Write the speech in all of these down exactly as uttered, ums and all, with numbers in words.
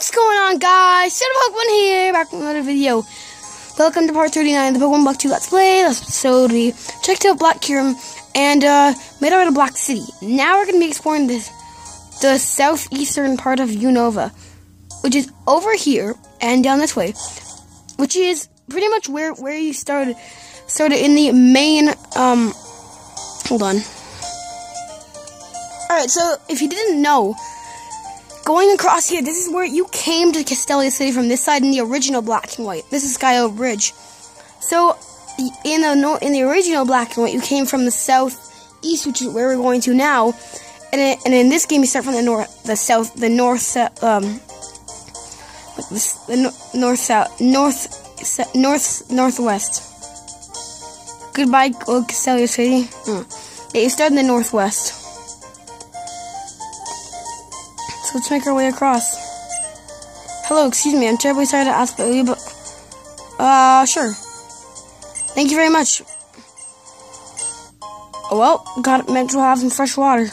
What's going on, guys? Shadow Pokemon here, back with another video. Welcome to part thirty-nine of the Pokemon Block two Let's Play. Last episode, we checked out Black Kyurem and uh, made our way to Black City. Now we're going to be exploring this, the southeastern part of Unova, which is over here and down this way, which is pretty much where, where you started, started in the main, um, hold on. Alright, so if you didn't know, going across here, this is where you came to Castelia City from this side in the original Black and White. This is Skyo Bridge. So, in the no in the original Black and White, you came from the southeast, which is where we're going to now. And in, and in this game, you start from the north, the south, the north, um, like this, the no, north, south, north, north, northwest. Goodbye, old Castelia City. Mm. Yeah, you start in the northwest. So let's make our way across. Hello, excuse me, I'm terribly sorry to ask about you, but... Uh, sure. Thank you very much. Oh, well, got meant to have some fresh water.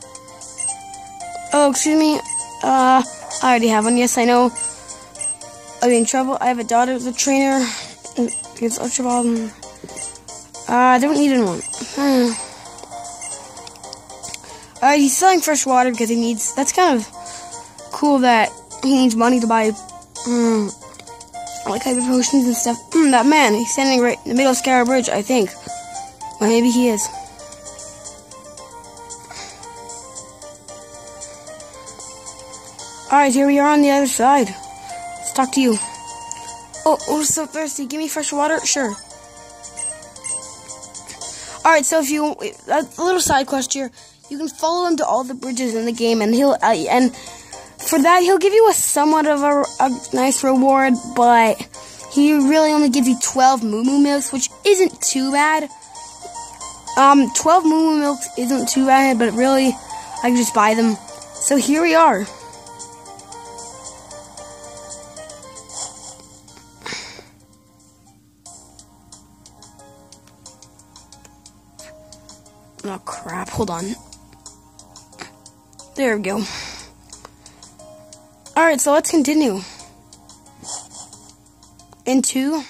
Oh, excuse me, uh, I already have one, yes, I know. I'll be in trouble. I have a daughter who's a trainer. It's such a problem. Uh, I don't need one. Hmm. Alright, he's selling fresh water because he needs... That's kind of... cool that he needs money to buy um, like hyper potions and stuff. Mm, that man, he's standing right in the middle of Skyo Bridge, I think. Well, maybe he is. Alright, here we are on the other side. Let's talk to you. Oh, I'm so thirsty. Give me fresh water? Sure. Alright, so if you... A little side quest here. You can follow him to all the bridges in the game, and he'll... Uh, and... For that, he'll give you a somewhat of a, a nice reward, but he really only gives you twelve Moo Moo Milks, which isn't too bad. Um, twelve Moo Moo Milks isn't too bad, but really, I can just buy them. So here we are. Oh, crap. Hold on. There we go. Alright, so let's continue. Into...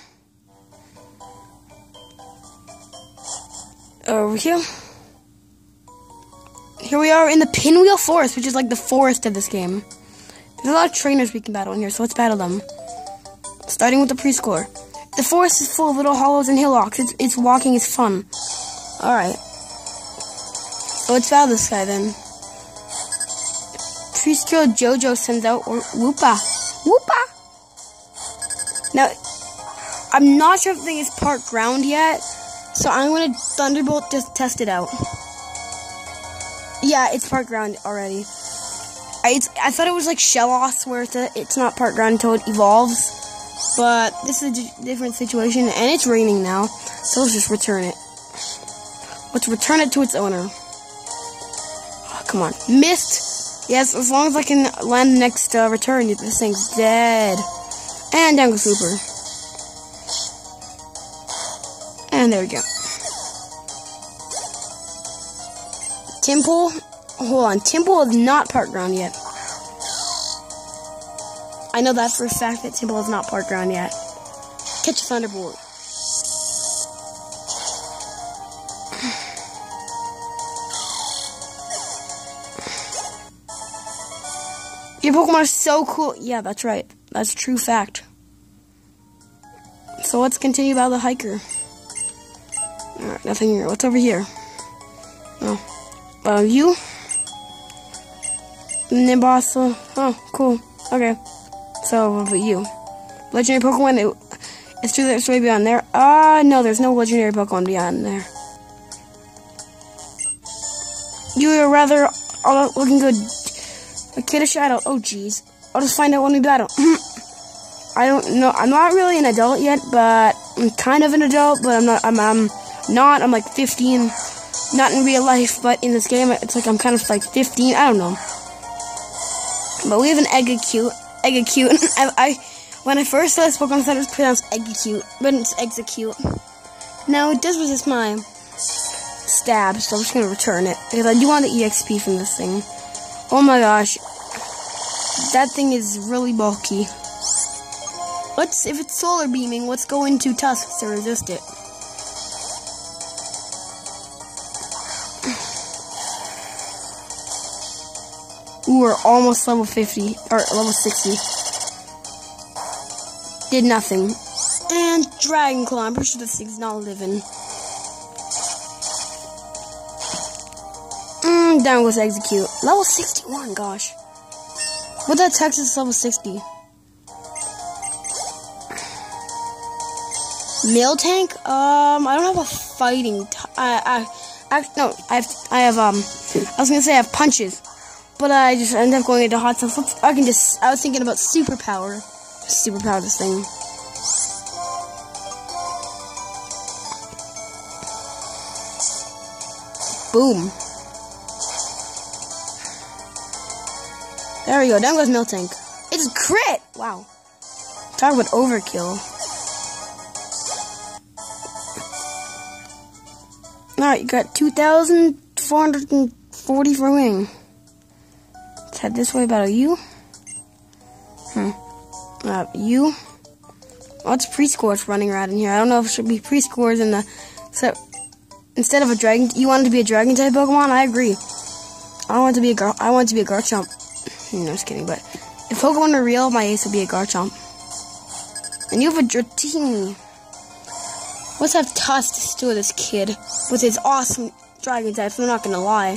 Over here. Here we are in the Pinwheel Forest, which is like the forest of this game. There's a lot of trainers we can battle in here, so let's battle them. Starting with the preschooler. The forest is full of little hollows and hillocks. It's, it's walking is fun. Alright. So let's battle this guy then. Preschool Jojo sends out or Woopa. Woopa! Now, I'm not sure if the thing is park ground yet, so I'm going to Thunderbolt just test it out. Yeah, it's park ground already. I, it's, I thought it was like Shellos, where it's, a, it's not park ground until it evolves, but this is a different situation, and it's raining now, so let's just return it. Let's return it to its owner. Oh, come on. Missed! Yes, as long as I can land the next uh, return, this thing's dead. And down goes Super. And there we go. Temple. Hold on. Temple is not park ground yet. I know that for a fact that Temple is not park ground yet. Catch a Thunderbolt. Your Pokemon are so cool. Yeah, that's right. That's a true fact. So let's continue about the hiker. Alright, nothing here. What's over here? Oh. Uh, you? Nimbasa. Oh, cool. Okay. So, what about you? Legendary Pokemon? It, it's true that it's way beyond there. Ah, uh, no, there's no legendary Pokemon beyond there. You are rather uh, looking good. A kid of Shadow. Oh, jeez. I'll just find out when we battle. I don't know. I'm not really an adult yet, but I'm kind of an adult, but I'm not. I'm, I'm not. I'm like fifteen. Not in real life, but in this game, it's like I'm kind of like fifteen. I don't know. But we have an Execute. Execute. I, I, when I first saw this Pokemon, I thought it was pronounced Execute, but it's Execute. Now, it does resist my stab, so I'm just going to return it, because I do want the E X P from this thing. Oh my gosh. That thing is really bulky. Let's, if it's solar beaming, let's go into Tusks to resist it. Ooh, we're almost level fifty, or level sixty. Did nothing. And Dragon Claw, I'm pretty sure this thing's not living. Mm, down with Execute. Level sixty-one, gosh. What that Texas level sixty? Miltank? Um, I don't have a fighting. T I, I, I, no, I have, I have, um, I was gonna say I have punches, but I just ended up going into hot stuff. I can just, I was thinking about superpower. Superpower this thing. Boom. There we go, down goes Miltank. It's a crit! Wow. Talk about overkill. Alright, you got two thousand four hundred forty for wing. Let's head this way, battle you. Hmm. Uh, you. Oh, it's pre-scores running around in here. I don't know if it should be pre-scores in the... So, instead of a dragon... You want it to be a dragon type Pokemon? I agree. I want it to be a Gar... I want it to be a Garchomp. No, just kidding, but... If Pokemon are real, my ace would be a Garchomp. And you have a Dratini. Let's have Tusks to this kid with his awesome dragon types. I'm not gonna lie.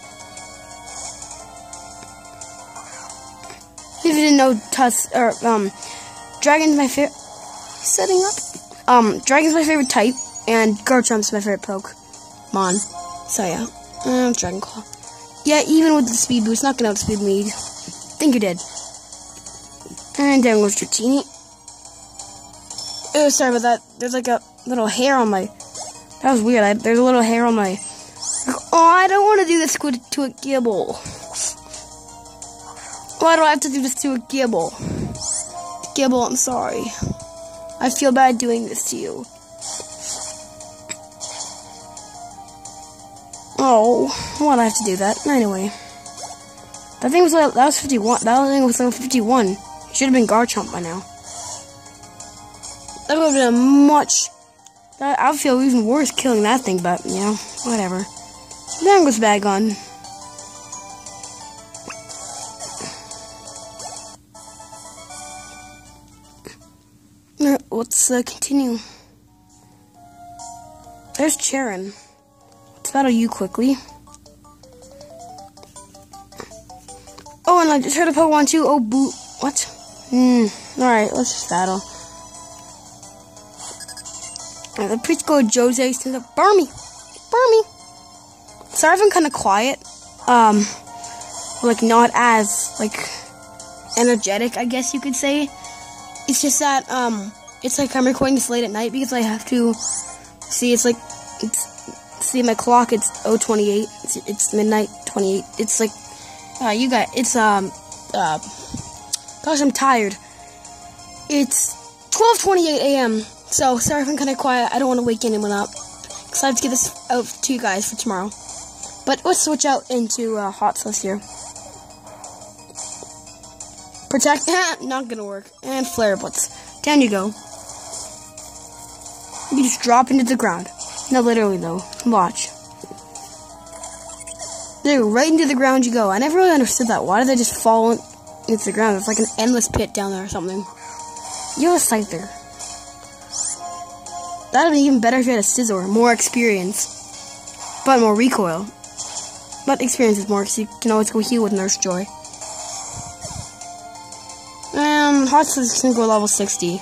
If you didn't know, Tusks or um, Dragon's my favorite. Setting up. Um, Dragon's my favorite type, and Garchomp's my favorite Pokemon. So yeah, um, Dragon Claw. Yeah, even with the speed boost, not gonna outspeed me. Think you did. And down goes Dratini. Oh, sorry about that. There's like a little hair on my... That was weird. I, there's a little hair on my... Oh, I don't want to do this to a Gibble. Why do I have to do this to a Gibble? Gibble, I'm sorry. I feel bad doing this to you. Oh, why'd I have to do that? Anyway. That thing was like... That was fifty-one. That thing was level fifty-one. Should have been Garchomp by now. That would have been much... I would feel even worse killing that thing, but, you know, whatever. Then goes Bagon. Alright, let's uh, continue. There's Cheren. Let's battle you quickly. Oh, and I just heard a Pokemon too. Oh, boo. What? Hmm. Alright, let's just battle. Alright, the priest go Jose to the Burmy. Burmy. Sorry if I'm kind of quiet. Um, like, not as, like, energetic, I guess you could say. It's just that, um, it's like I'm recording this late at night because I have to, see, it's like, it's, see, my clock, it's oh twenty-eight, it's, it's midnight twenty-eight, it's like, uh, you got, it's, um, uh, gosh, I'm tired. It's twelve twenty-eight a m, so, sorry if I'm kind of quiet, I don't want to wake anyone up, because I have to get this out to you guys for tomorrow. But let's switch out into, uh, Hot Sauce here. Protect, not gonna work. And Flare Blitz. Down you go. You just drop into the ground. No, literally though. Watch. There, right into the ground you go. I never really understood that. Why did they just fall into the ground? It's like an endless pit down there or something. You have a Scyther. That would be even better if you had a Scizor. More experience. But more recoil. But experience is more, because you can always go heal with Nurse Joy. Um, Hot Sauce can go level sixty.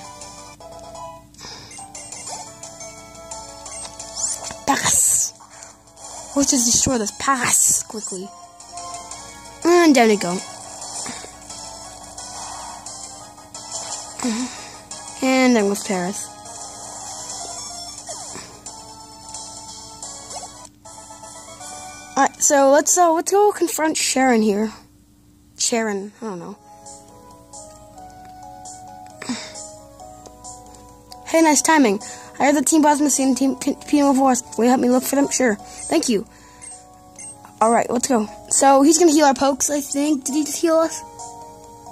Pass! Let's just destroy this pass quickly. And down you go. And then with Paris. Alright, so let's uh let's go confront Cheren here. Cheren, I don't know. Hey, nice timing. I heard the Team Plasma Scene and Team P M O Force. Will you help me look for them? Sure. Thank you. Alright, let's go. So, he's gonna heal our pokes, I think. Did he just heal us?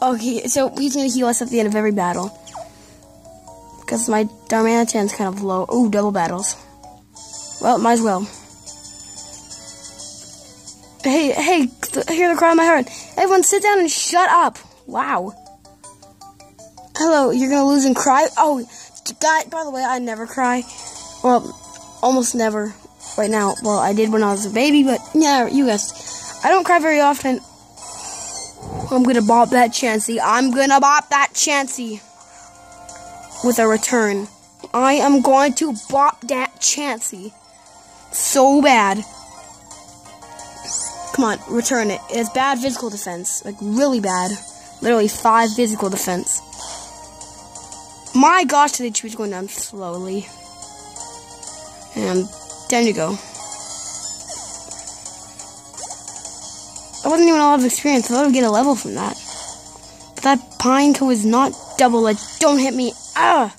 Okay, so he's gonna heal us at the end of every battle. Because my Darmanitan's kind of low. Oh, double battles. Well, might as well. Hey, hey, hear the cry of my heart. Everyone sit down and shut up. Wow. Hello, you're gonna lose and cry? Oh, God, by the way, I never cry. Well, almost never right now. Well, I did when I was a baby, but yeah, you guys. I don't cry very often. I'm gonna bop that Chansey. I'm gonna bop that Chansey. With a return. I am going to bop that Chansey. So bad. Come on, return it. It has bad physical defense. Like, really bad. Literally five physical defense. My gosh, the H P is going down slowly. And time to go. I wasn't even a lot of experience. I thought I would get a level from that. But that Pineco is not double edged. Don't hit me. Ah!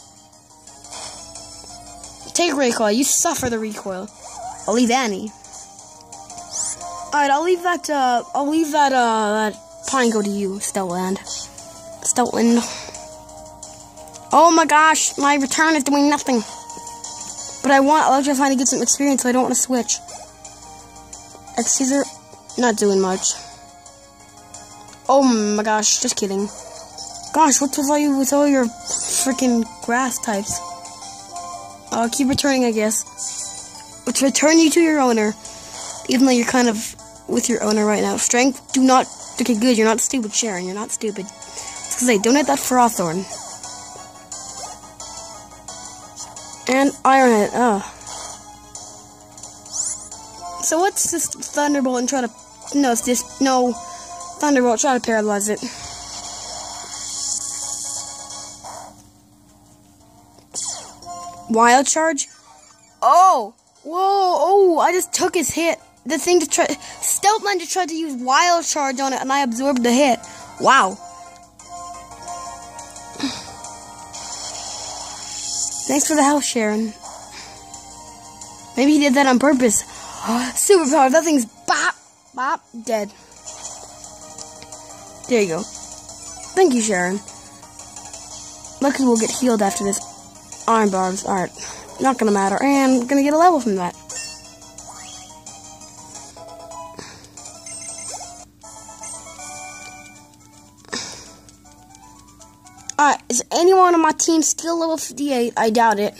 Take recoil. You suffer the recoil. I'll leave Annie. Alright, I'll leave that, uh, I'll leave that, uh, that Pineco to you, Stoutland. Stoutland. Oh my gosh, my return is doing nothing. But I want Electrifying to get some experience, so I don't want to switch. X-Caesar, not doing much. Oh my gosh, just kidding. Gosh, what's with all you, with all your freaking grass types? I'll keep returning, I guess. Let's return you to your owner. Even though you're kind of with your owner right now. Strength, do not... Okay, good, you're not stupid, Sharon. You're not stupid. It's because I don't hit that Frosthorn. And Ironhead, oh. So what's this Thunderbolt and try to... No, it's this... No. Thunderbolt, try to paralyze it. Wild Charge? Oh! Whoa! Oh! I just took his hit. The thing to try... Stoutland just tried to use Wild Charge on it, and I absorbed the hit. Wow. Thanks for the help, Sharon. Maybe he did that on purpose. Superpower! That thing's bop! Bop! Dead. There you go. Thank you, Sharon. Luckily, we'll get healed after this. Iron barbs aren't not gonna matter, and we're gonna get a level from that. Alright, is anyone on my team still level fifty-eight? I doubt it.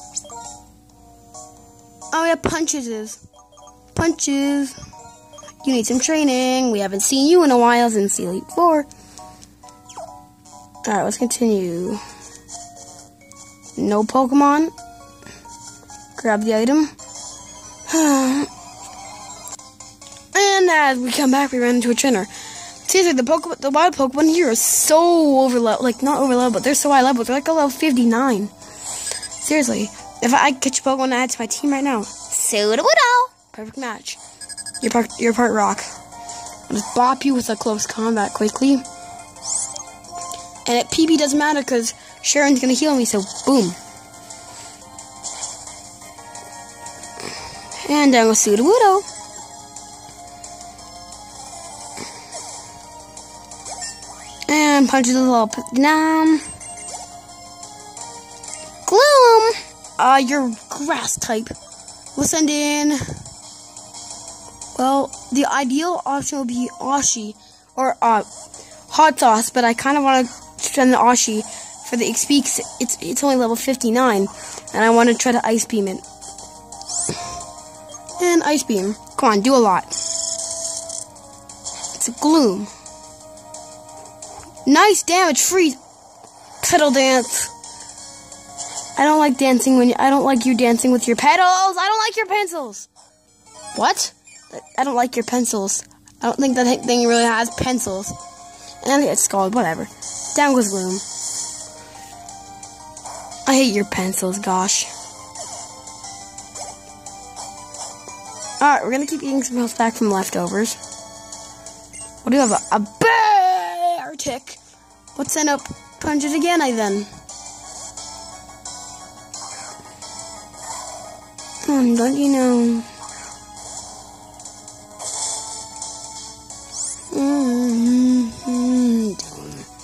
Oh yeah, Punches is. Punches. You need some training. We haven't seen you in a while since Elite Four. Alright, let's continue. No Pokemon. Grab the item. And as we come back, we run into a trainer. Seriously, the Pokemon, the wild Pokemon here is so over level, like not over level, but they're so high level. They're like a level fifty-nine. Seriously, if I catch a Pokemon to add to my team right now, Sudowoodo, perfect match. You're part, you're part rock. I'll just bop you with a close combat quickly. And at P B doesn't matter because Sharon's gonna heal me, so boom. And down with Sudowoodo. And Punches a little down. Gloom! Uh, you're grass type. We'll send in... Well, the ideal option will be Ashi. Or, uh, Hot Sauce, but I kind of want to send the Ashi for the X P, because it's, it's only level fifty-nine. And I want to try to Ice Beam it. And Ice Beam. Come on, do a lot. It's a Gloom. Nice damage, freeze. Pedal dance. I don't like dancing when you, I don't like you dancing with your pedals. I don't like your pencils. What? I don't like your pencils. I don't think that thing really has pencils. And it's called whatever. Down goes Gloom. I hate your pencils, gosh. Alright, we're gonna keep eating some health back from leftovers. What do you have? A, a bear tick. Let's send up Punches again, I then. Hmm, don't you know? Mm-hmm.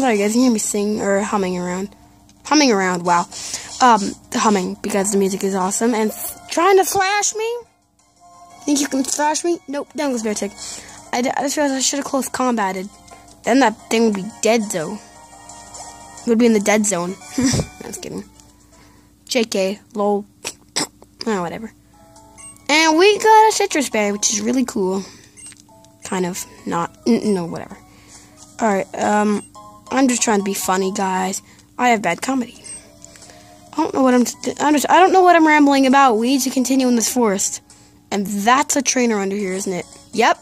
sorry guys, you hear me sing or humming around. Humming around, wow. Um, humming because the music is awesome. And trying to thrash me? Think you can thrash me? Nope, down goes Beartick. I, I just realized I should have close combated. Then that thing would be dead though. It would be in the dead zone. That's kidding. J K, lol. Oh, whatever. And we got a citrus berry, which is really cool. Kind of. Not. N no, whatever. Alright, um, I'm just trying to be funny, guys. I have bad comedy. I don't know what I'm, I'm just, I don't know what I'm rambling about. We need to continue in this forest. And that's a trainer under here, isn't it? Yep.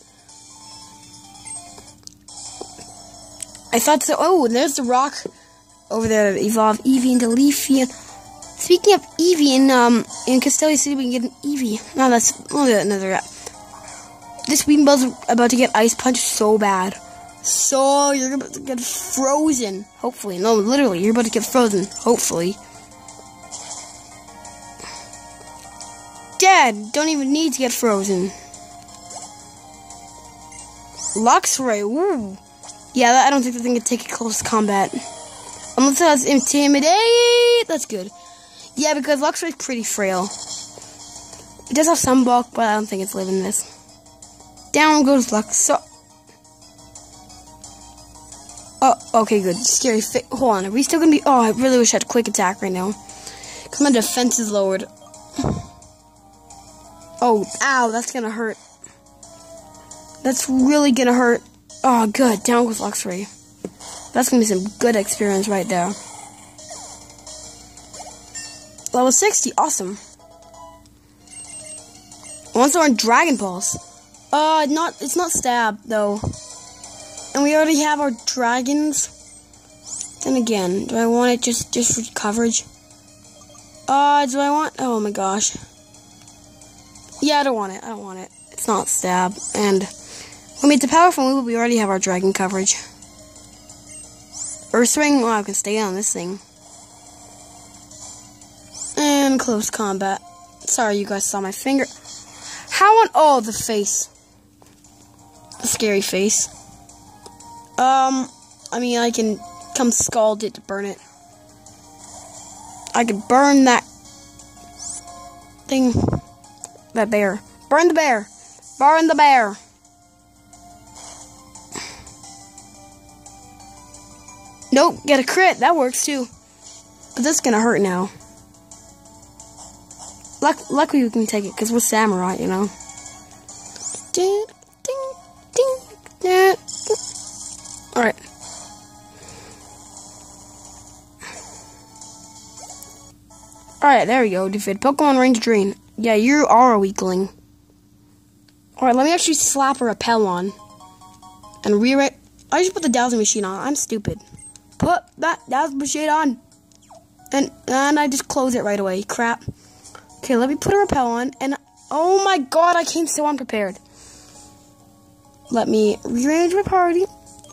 I thought so. Oh, and there's the rock over there that evolved Eevee into Leafeon. Speaking of Eevee, um, in Castelia City we can get an Eevee. No, that's oh, another. This Weeblow's about to get ice punched so bad. So you're about to get frozen. Hopefully, no, literally, you're about to get frozen. Hopefully. Dead. Don't even need to get frozen. Luxray. Ooh. Yeah, I don't think the thing can take a close combat. Unless it has Intimidate. That's good. Yeah, because Luxray's pretty frail. It does have some bulk, but I don't think it's living this. Down goes Lux. So. Oh, okay, good. Scary fit. Hold on. Are we still gonna be? Oh, I really wish I had quick attack right now. Because my defense is lowered. Oh, ow, that's gonna hurt. That's really gonna hurt. Oh, good. Down goes Luxray. That's gonna be some good experience right there. Level sixty, awesome. Once we're on Dragon Balls. Uh, not, it's not Stab, though. And we already have our dragons. Then again, do I want it just, just for coverage? Uh, do I want, oh my gosh. Yeah, I don't want it, I don't want it. It's not Stab, and when we get the powerful move, we already have our dragon coverage. Earth Ring, well, I can stay on this thing. And close combat. Sorry, you guys saw my finger. How on, oh, the face. The scary face. Um, I mean, I can come scald it to burn it. I could burn that thing. That bear. Burn the bear. Burn the bear. Nope, get a crit. That works too. But this is gonna hurt now. Luck luckily we can take it because we're samurai, you know. Ding, ding, ding, ding. Alright. Alright, there we go. Defeat Pokemon Range Drain. Yeah, you are a weakling. Alright, let me actually slap a repel on. And rewrite. I just put the dowsing machine on. I'm stupid. Put that dowsing machine on. And, and I just close it right away. Crap. Okay, let me put a repel on. And, oh my god, I came so unprepared. Let me rearrange my party.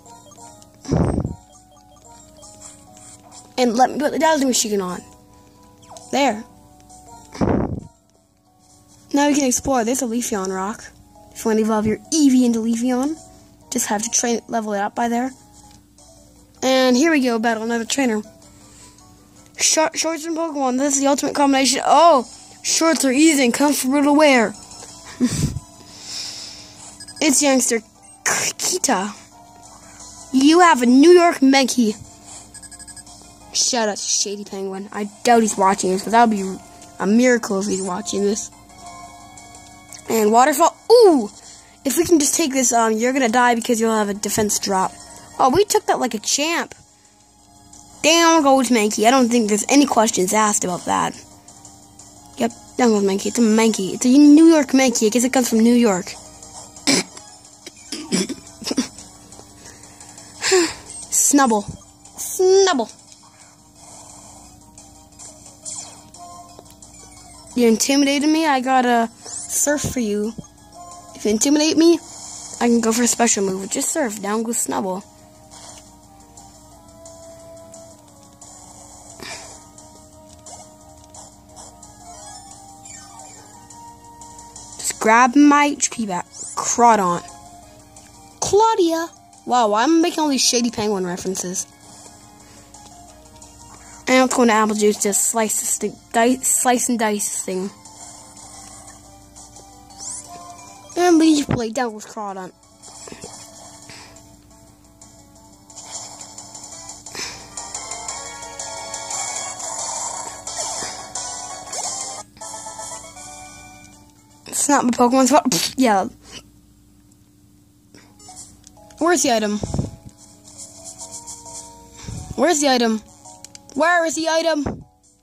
And let me put the dowsing machine on. There. Now we can explore. There's a Leafeon rock. If you want to evolve your Eevee into Leafeon, just have to train it, level it up by there. And here we go, battle another trainer. Short, shorts and Pokemon. This is the ultimate combination. Oh, shorts are easy and comfortable to wear. It's youngster Kita. You have a New York Mankey. Shout out to Shady Penguin. I doubt he's watching this, but that would be a miracle if he's watching this. And Waterfall. Ooh! If we can just take this, um, you're gonna die because you'll have a defense drop. Oh, we took that like a champ. Down goes Mankey. I don't think there's any questions asked about that. Yep, down goes Mankey. It's a Mankey. It's a New York Mankey. I guess it comes from New York. Snubble. Snubble. You intimidated me, I gotta surf for you. If you intimidate me, I can go for a special move. Just surf. Down goes Snubble. Just grab my H P back. Crawdon. Claudia, Wow, why am I making all these shady penguin references? And let's go into apple juice to slice this thing, dice, slice and dice this thing. And leaf blade, that was Crawdaunt. It's not my Pokemon spot. Yeah. Where's the item? Where's the item? Where is the item?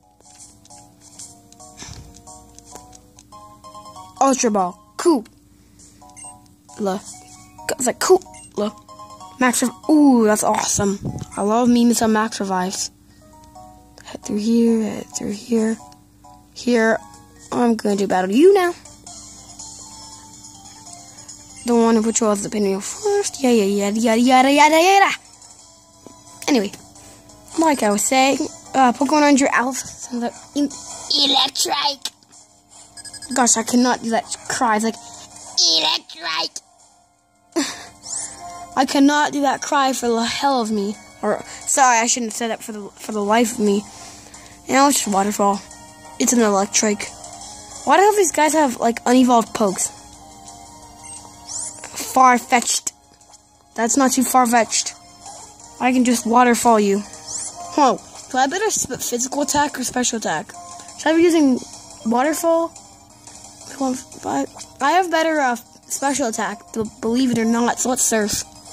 Ultra Ball. Cool. La. It's like cool. La. Max Rev. Ooh, that's awesome. I love me some Max Revives. Head through here, head through here. Here. I'm going to battle you now. The one which was the pinwheel first. Yeah, yeah, yada, yada, yada, yada, yada. Anyway, like I was saying, uh, Pokemon Ranger Alpha sounds like electric. Gosh, I cannot do that cry. It's like electric. I cannot do that cry for the hell of me. Or sorry, I shouldn't have said that for the for the life of me. You know, it's just Waterfall. It's an electric. Why do all these guys have like unevolved pokes? Far-fetched. That's not too far-fetched. I can just waterfall you. Whoa. Do I better physical attack or special attack? Should I be using waterfall? I have better uh, special attack, believe it or not, so let's surf.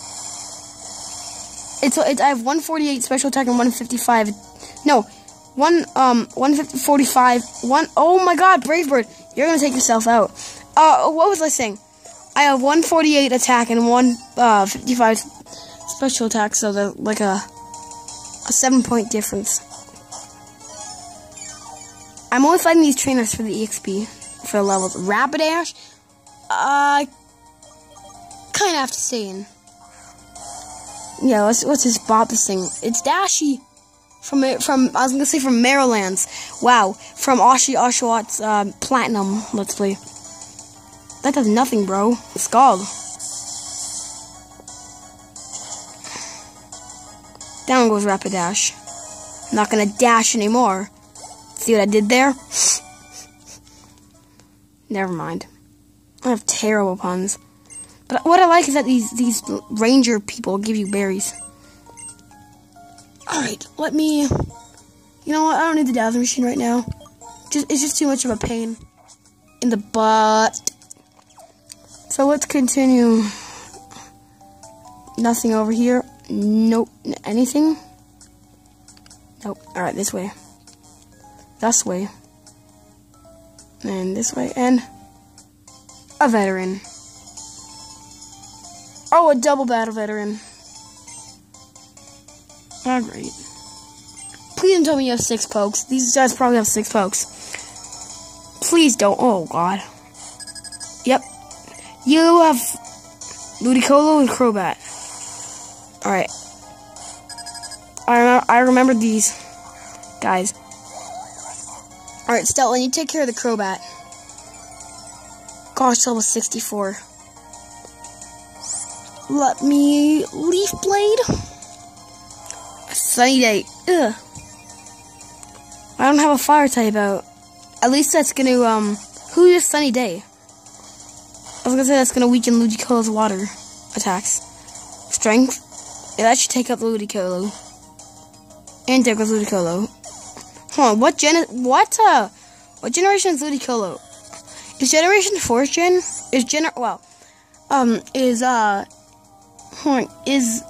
It's, it's I have one forty-eight special attack and one fifty-five. No, one um one forty-five. One. Oh my God, Brave Bird, you're gonna take yourself out. Uh, what was I saying? I have one forty-eight attack and one uh, fifty-five special attack, so they're like a a seven point difference. I'm only fighting these trainers for the E X P, for the levels. Rapidash, I uh, kind of have to stay in. Yeah, let's let's just bop this thing. It's Dashy from from I was gonna say from Maryland's. Wow, from Oshi Oshawott uh, Platinum. Let's play. That does nothing, bro. Scald. Down goes Rapidash. I'm not gonna dash anymore. See what I did there? Never mind. I have terrible puns. But what I like is that these these ranger people give you berries. Alright, let me... You know what? I don't need the Dazzle Machine right now. Just It's just too much of a pain in the butt. So let's continue. Nothing over here. Nope. Anything? Nope. Alright, this way. This way. And this way. And a veteran. Oh, a double battle veteran. Alright. Please don't tell me you have six pokes. These guys probably have six pokes. Please don't. Oh, God. Yep. You have Ludicolo and Crobat. Alright. I, rem I remember these guys. Alright, Stella, you take care of the Crobat. Gosh, level sixty-four. Let me Leaf Blade. A sunny day. Ugh. I don't have a fire type out. At least that's gonna, um, who is Sunny Day? I was gonna say that's gonna weaken Ludicolo's water attacks. Strength? Yeah, that should take up Ludicolo. And there goes Ludicolo. Hold on, what gen- what, uh, what generation is Ludicolo? Is Generation fourth gen? Is gener- well, um, is, uh, hold on, is,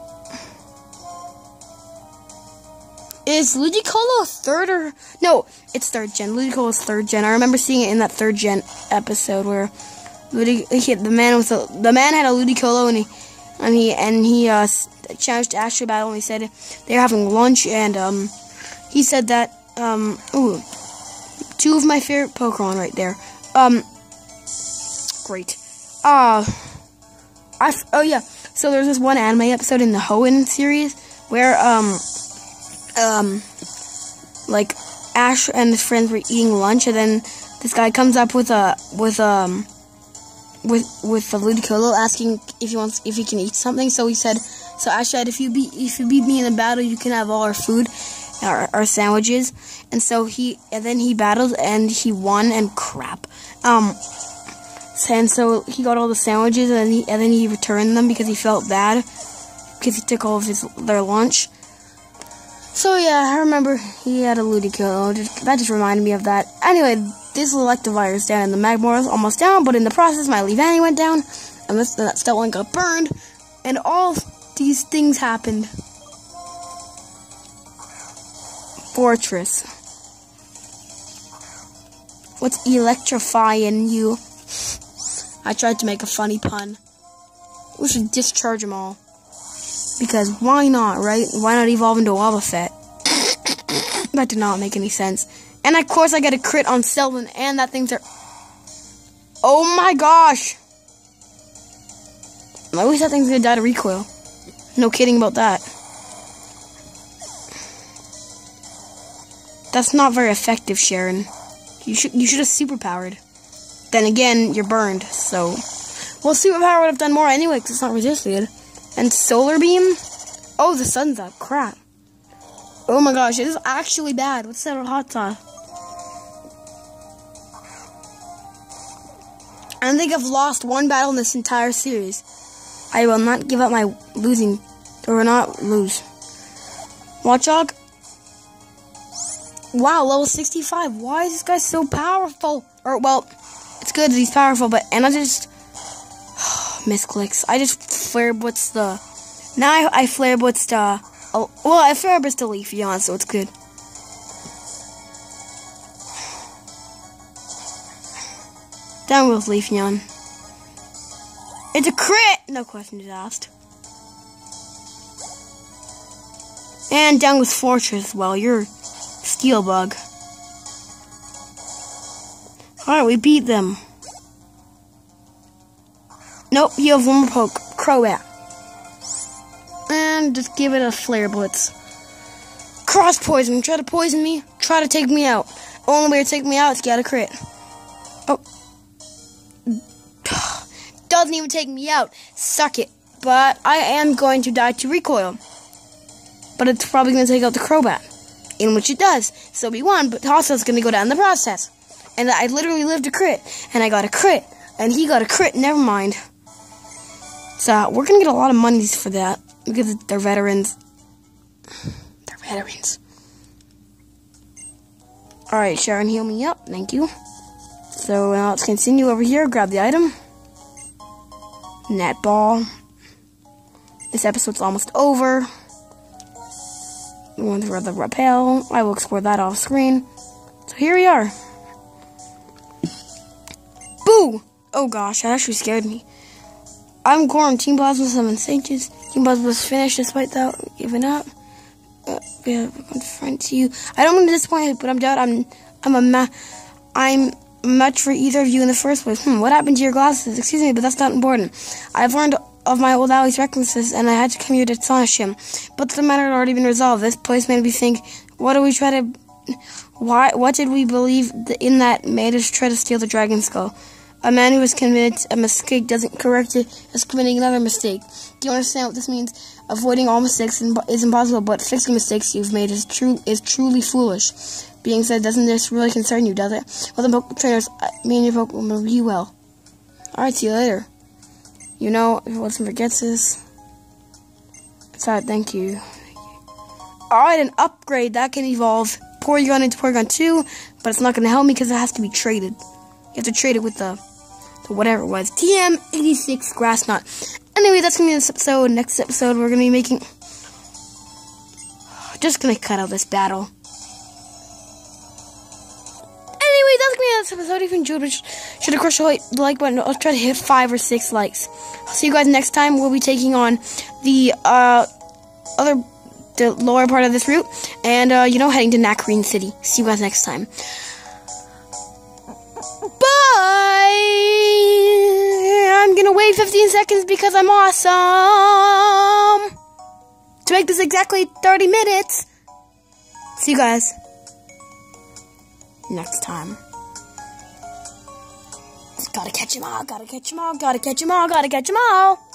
is Ludicolo third or, no, it's third gen. Ludicolo's third gen. I remember seeing it in that third gen episode where Ludi- he, the man with a, the man had a Ludicolo and he, and he, and he, uh, challenged Astro Battle and he said they were having lunch and, um, he said that, um, ooh, two of my favorite Pokemon right there. Um, great. Uh, I, oh yeah, so there's this one anime episode in the Hoenn series where, um, um, like, Ash and his friends were eating lunch and then this guy comes up with a, with, um, with, with the Ludicolo asking if he wants, if he can eat something, so he said, So Ash said, if you beat if you beat me in a battle, you can have all our food, our, our sandwiches. And so he and then he battled and he won. And crap, um, and so he got all the sandwiches and then he and then he returned them because he felt bad because he took all of his their lunch. So yeah, I remember he had a Ludicolo. Just, that just reminded me of that. Anyway, this Electivire is down and the Magmar is almost down, but in the process, my Leavanny went down, and this, that Stoutland got burned, and all these things happened. Fortress. What's electrifying you? I tried to make a funny pun. We should discharge them all. Because why not, right? Why not evolve into Wobbuffet? That did not make any sense. And of course I get a crit on Sylvan, and that thing's are... Oh my gosh! I wish that thing's gonna die to recoil. No kidding about that. That's not very effective, Sharon. You should you should have superpowered. Then again, you're burned, so... Well, superpower would have done more anyway, because it's not resisted. And Solar Beam? Oh, the sun's up. Crap. Oh my gosh, it is actually bad. What's that hot sauce? I don't think I've lost one battle in this entire series. I will not give up my losing, or not lose. Watchdog? Wow, level sixty-five. Why is this guy so powerful? Or, well, it's good that he's powerful, but, and I just, misclicks. I just flare blitzed the, now I, I flare blitzed, uh, oh, well, I flare blitzed the Leafeon, so it's good. Down with Leafeon. It's a crit! No questions asked. And down with Fortress. Well, you're Steel Bug. Alright, we beat them. Nope, you have one more poke. Crobat. And just give it a Flare Blitz. Cross Poison. Try to poison me. Try to take me out. Only way to take me out is get a crit. Oh. Doesn't even take me out. Suck it. But I am going to die to recoil. But it's probably going to take out the Crobat. In which it does. So we won, but Tossow's going to go down in the process. And I literally lived a crit. And I got a crit. And he got a crit. Never mind. So we're going to get a lot of monies for that. Because they're veterans. They're veterans. Alright, Sharon, heal me up. Thank you. So now let's continue over here. Grab the item. Netball. This episode's almost over. We went through the rappel. I will explore that off screen. So here we are. Boo! Oh gosh, that actually scared me. I'm Gorm. Team Plasma seven stages. Team Plasma was finished despite that giving up. Uh, yeah, I'm friend to you. I don't want to disappoint you, but I'm doubt I'm I'm a ma I'm much for either of you in the first place. Hmm, what happened to your glasses? Excuse me, but that's not important. I've learned of my old Ali's recklessness, and I had to come here to astonish him. But the matter had already been resolved. This place made me think, what do we try to... Why? What did we believe in that made us try to steal the Dragon Skull? A man who has committed a mistake doesn't correct it as committing another mistake. Do you understand what this means? Avoiding all mistakes is impossible, but fixing mistakes you've made is true is truly foolish. Being said, doesn't this really concern you, does it? Well, the Pokemon trainers, me and your Pokemon will you well. Alright, see you later. You know, if Wilson forgets this. Sorry, thank you. Alright, an upgrade that can evolve Porygon into Porygon two, but it's not going to help me because it has to be traded. You have to trade it with the, the whatever it was. T M eighty-six Grass Knot. Anyway, that's going to be this episode. Next episode, we're going to be making... Just going to cut out this battle. Anyway, that's going to be this episode. If you enjoyed it, should have crushed the like button. I'll try to hit five or six likes. I'll see you guys next time. We'll be taking on the uh, other... the lower part of this route. And, uh, you know, heading to Nacrene City. See you guys next time. I'm gonna wait fifteen seconds because I'm awesome. To make this exactly thirty minutes. See you guys next time. Gotta catch 'em all, gotta catch 'em all, gotta catch 'em all, gotta catch 'em all.